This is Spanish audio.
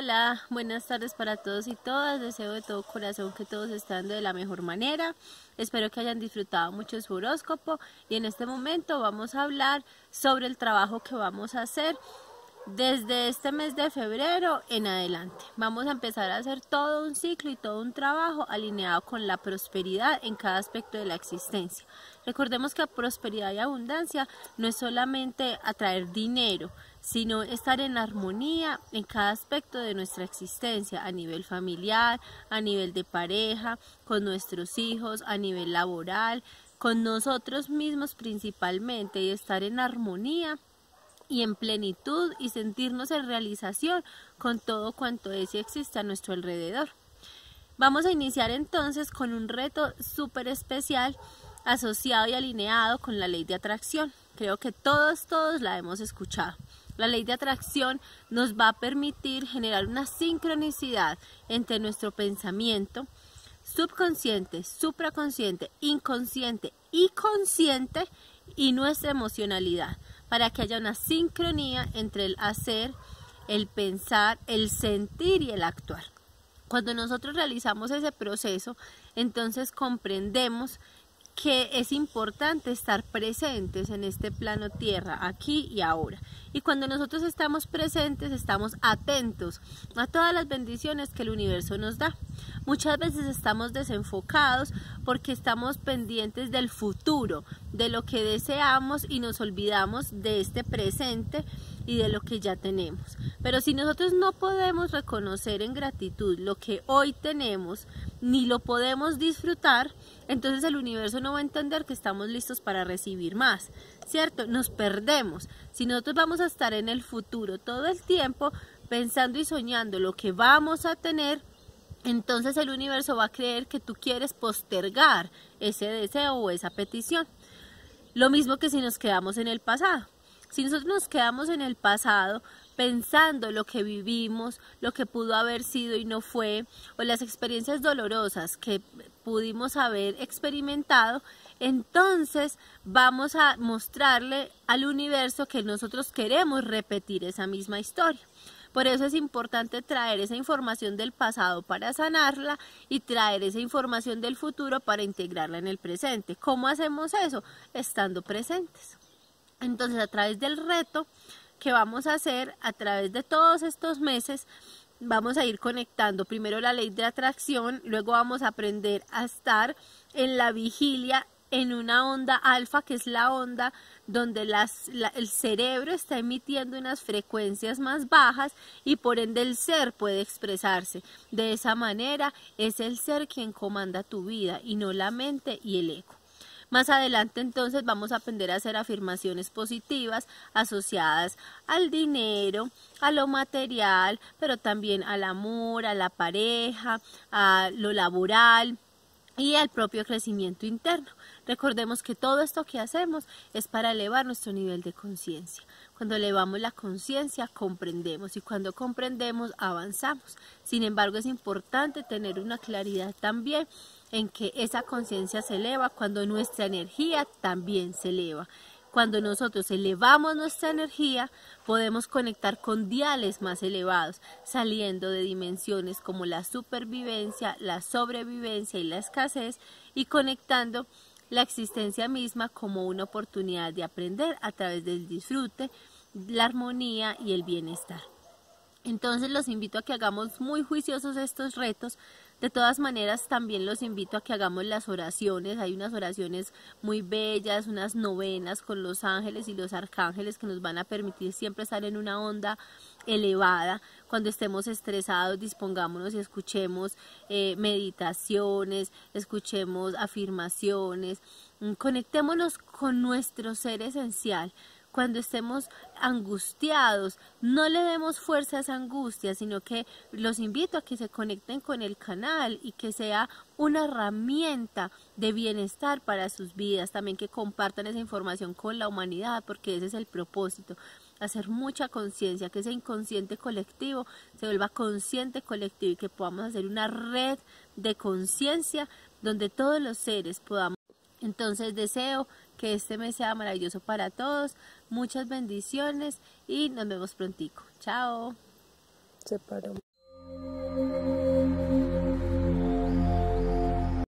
Hola, buenas tardes para todos y todas. Deseo de todo corazón que todos estén de la mejor manera. Espero que hayan disfrutado mucho su horóscopo y en este momento vamos a hablar sobre el trabajo que vamos a hacer desde este mes de febrero en adelante. Vamos a empezar a hacer todo un ciclo y todo un trabajo alineado con la prosperidad en cada aspecto de la existencia. Recordemos que prosperidad y abundancia no es solamente atraer dinero, sino estar en armonía en cada aspecto de nuestra existencia, a nivel familiar, a nivel de pareja, con nuestros hijos, a nivel laboral, con nosotros mismos principalmente, y estar en armonía y en plenitud y sentirnos en realización con todo cuanto es y existe a nuestro alrededor. Vamos a iniciar entonces con un reto súper especial asociado y alineado con la ley de atracción. Creo que todos la hemos escuchado. La ley de atracción nos va a permitir generar una sincronicidad entre nuestro pensamiento subconsciente, supraconsciente, inconsciente y consciente y nuestra emocionalidad, para que haya una sincronía entre el hacer, el pensar, el sentir y el actuar. Cuando nosotros realizamos ese proceso, entonces comprendemos que es importante estar presentes en este plano tierra, aquí y ahora. Y cuando nosotros estamos presentes, estamos atentos a todas las bendiciones que el universo nos da. Muchas veces estamos desenfocados porque estamos pendientes del futuro, de lo que deseamos y nos olvidamos de este presente y de lo que ya tenemos. Pero si nosotros no podemos reconocer en gratitud lo que hoy tenemos, ni lo podemos disfrutar, entonces el universo no va a entender que estamos listos para recibir más, ¿cierto? Nos perdemos. Si nosotros vamos a estar en el futuro todo el tiempo pensando y soñando lo que vamos a tener, entonces el universo va a creer que tú quieres postergar ese deseo o esa petición. Lo mismo que si nos quedamos en el pasado. Si nosotros nos quedamos en el pasado pensando lo que vivimos, lo que pudo haber sido y no fue, o las experiencias dolorosas que pudimos haber experimentado, entonces vamos a mostrarle al universo que nosotros queremos repetir esa misma historia. Por eso es importante traer esa información del pasado para sanarla y traer esa información del futuro para integrarla en el presente. ¿Cómo hacemos eso? Estando presentes. Entonces, a través del reto que vamos a hacer, a través de todos estos meses, vamos a ir conectando primero la ley de atracción, luego vamos a aprender a estar en la vigilia, en una onda alfa, que es la onda donde el cerebro está emitiendo unas frecuencias más bajas y por ende el ser puede expresarse. De esa manera es el ser quien comanda tu vida y no la mente y el ego. Más adelante entonces vamos a aprender a hacer afirmaciones positivas asociadas al dinero, a lo material, pero también al amor, a la pareja, a lo laboral y al propio crecimiento interno. Recordemos que todo esto que hacemos es para elevar nuestro nivel de conciencia. Cuando elevamos la conciencia, comprendemos y cuando comprendemos, avanzamos. Sin embargo, es importante tener una claridad también en que esa conciencia se eleva cuando nuestra energía también se eleva. Cuando nosotros elevamos nuestra energía, podemos conectar con diales más elevados, saliendo de dimensiones como la supervivencia, la sobrevivencia y la escasez, y conectando la existencia misma como una oportunidad de aprender a través del disfrute, la armonía y el bienestar. Entonces los invito a que hagamos muy juiciosos estos retos. De todas maneras, también los invito a que hagamos las oraciones. Hay unas oraciones muy bellas, unas novenas con los ángeles y los arcángeles que nos van a permitir siempre estar en una onda elevada. Cuando estemos estresados, dispongámonos y escuchemos meditaciones, escuchemos afirmaciones, conectémonos con nuestro ser esencial. Cuando estemos angustiados, no le demos fuerza a esa angustia, sino que los invito a que se conecten con el canal y que sea una herramienta de bienestar para sus vidas. También que compartan esa información con la humanidad, porque ese es el propósito. Hacer mucha conciencia, que ese inconsciente colectivo se vuelva consciente colectivo y que podamos hacer una red de conciencia donde todos los seres podamos. Entonces deseo que este mes sea maravilloso para todos, muchas bendiciones y nos vemos prontico. Chao. Se paró.